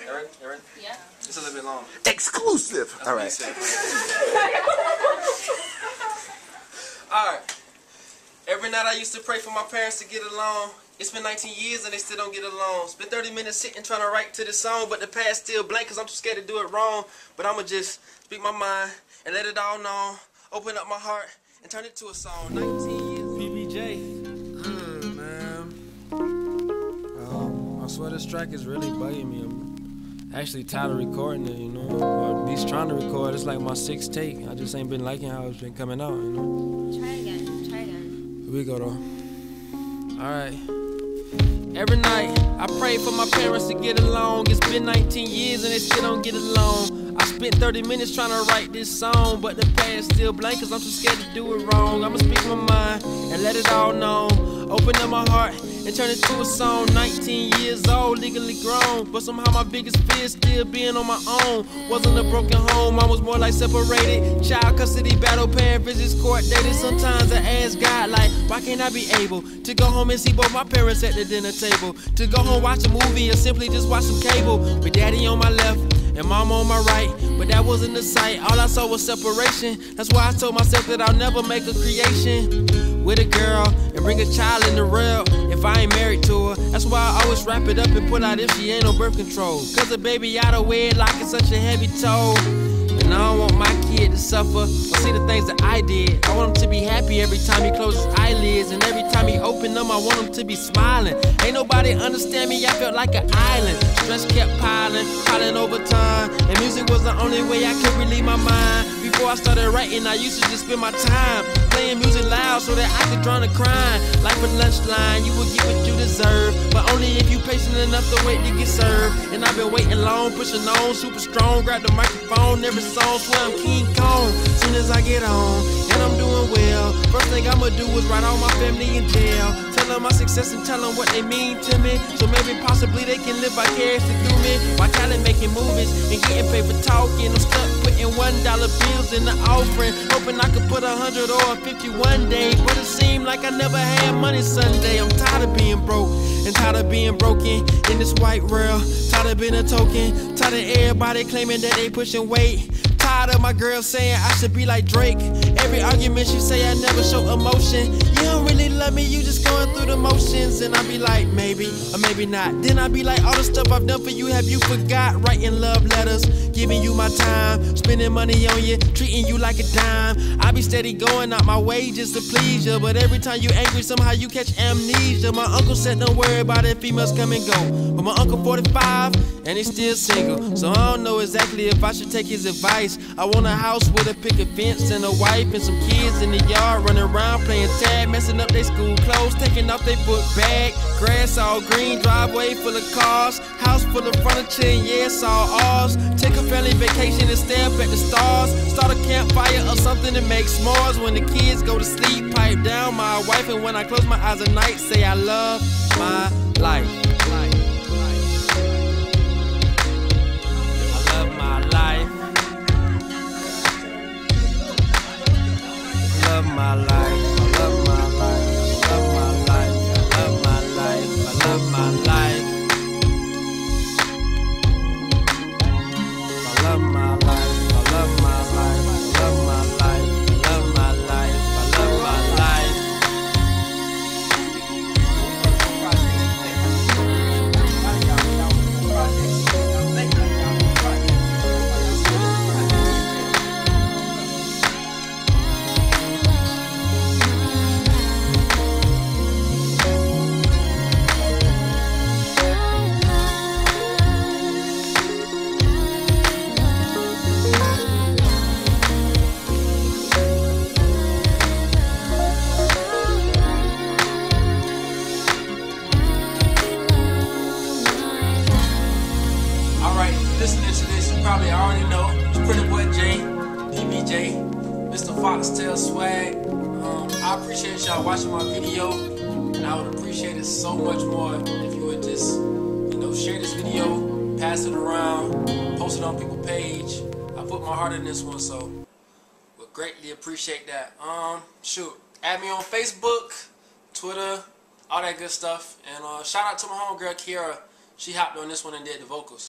Ready? You ready? Yeah. It's a little bit long. Exclusive. That's All what he right. said. Alright. Every night I used to pray for my parents to get along. It's been 19 years and they still don't get along. Spent 30 minutes sitting trying to write to this song, but the past still blank cause I'm too scared to do it wrong. But I'ma just speak my mind and let it all know. Open up my heart and turn it to a song. 19 years. PBJ. Man. I swear this track is really bugging me. I'm actually tired of recording it, you know, or at least trying to record. It's like my 6th take. I just ain't been liking how it's been coming out, you know. Try again. Here we go though. Alright. Every night I pray for my parents to get along. It's been 19 years and they still don't get along. I spent 30 minutes trying to write this song, but the past still blank cause I'm too scared to do it wrong. I'ma speak my mind and let it all know. Open up my heart and turn it to a song. 19 years old, legally grown, but somehow my biggest fear is still being on my own. Wasn't a broken home, I was more like separated. Child custody battle, parent visits, court dated. Sometimes I ask God like, why can't I be able to go home and see both my parents at the dinner table? To go home, watch a movie, or simply just watch some cable with daddy on my left and mom on my right, but that wasn't the sight. All I saw was separation. That's why I told myself that I'll never make a creation with a girl and bring a child in the world if I ain't married to her. That's why I always wrap it up and pull out if she ain't on birth control. Cause a baby out of wedlock is such a heavy toll. And I don't want my kid to suffer or see the things that I did. I want him to be happy every time he closes his eyelids, and every time he open them I want him to be smiling. Ain't nobody understand me, I felt like an island. Stress kept piling over time, and music was the only way I could relieve my mind. Before I started writing, I used to just spend my time playing music loud so that I could drown the crying. Like a lunch line, you will get what you deserve, but only if you patient enough to wait to get served. And I've been waiting long, pushing on, super strong. Grab the microphone, every song, swear I'm King Kong. Soon as I get on, and I'm doing well, first thing I'ma do is write all my family in jail. Tell them my success and tell them what they mean to me, so maybe possibly they can live vicariously through me. While Cali making movies and getting paid for talking, I'm stuck putting $1 bills in the offering, hoping I could put 100 or 50 one day, but it seemed like I never had money Sunday. I'm tired of being broke and tired of being broken in this white world. Tired of being a token, tired of everybody claiming that they pushing weight. Tired of my girl saying I should be like Drake. Every argument she say I never show emotion. You don't really love me, you just going through the motions. And I be like, maybe, or maybe not. Then I be like, all the stuff I've done for you, have you forgot? Writing love letters, giving you my time, spending money on you, treating you like a dime. I be steady going out my way just to please you, but every time you angry, somehow you catch amnesia. My uncle said don't worry about it, females come and go, but my uncle 45 and he's still single, so I don't know exactly if I should take his advice. I want a house with a picket fence and a wife and some kids in the yard running around playing tag, messing up their school clothes, taking off their book bag. Grass all green, driveway full of cars, house full of furniture, and yeah, it's all ours. Take a family vacation and stare up at the stars. Start a campfire or something to make s'mores. When the kids go to sleep, pipe down my wife, and when I close my eyes at night, say I love my life. My life, I love my life, I love my life, I love my life, I love my life. I love my life, I love my life, I love my life, I love my life, I love my life. Listening to this, you probably already know it's Pretty Boy J, PBJ, Mr. Foxtail Swag. I appreciate y'all watching my video, and I would appreciate it so much more if you would just, share this video, pass it around, post it on people's page. I put my heart in this one, so would greatly appreciate that. Shoot, add me on Facebook, Twitter, all that good stuff, and shout out to my homegirl Kiara. She hopped on this one and did the vocals.